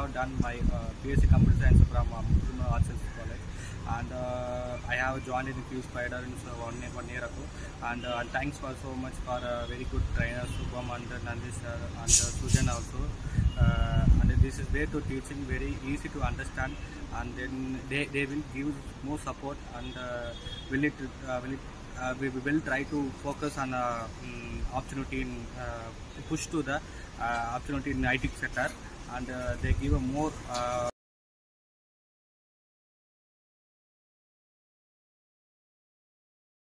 have done my BSc Computer Science from Kumar Arts and College, and I have joined in QSpiders in 1 year ago. And thanks for so much for very good trainers, Kumar and Dinesh and Sujan also. And this is way to teaching very easy to understand, and then they will give more support, and we will try to focus on opportunity in push to the opportunity in IT sector, and they give a more